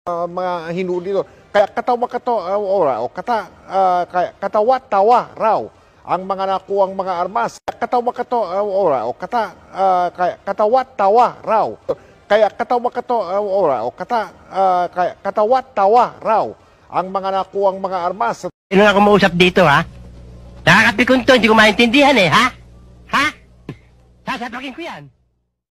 mga hinuli doon. Kaya katawa-tawa raw ang mga nakuwang mga armas. Katawa-tawa raw. Kaya katawa-tawa raw ang mga nakuwang mga armas. Sino nga kumausap dito, ha? Nakakapikon to, hindi ko maintindihan eh, ha? Ha? Sasapakin ko yan.